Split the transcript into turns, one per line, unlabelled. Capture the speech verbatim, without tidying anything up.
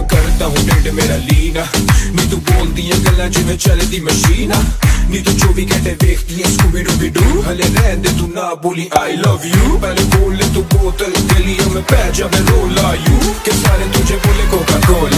करता हूँ ढिड मेरा लीना नी तू बोलदी है गल्लां जिवें चलदी मशीन नी तू चौबी घंटे देखती है स्कूबी डूबी डू हले रहन दे तू ना बोली आई लव यू पहले बोल ले तू बोतल गलियों में पै जावे रोला यू के सारे तुझे बोले कोका कोला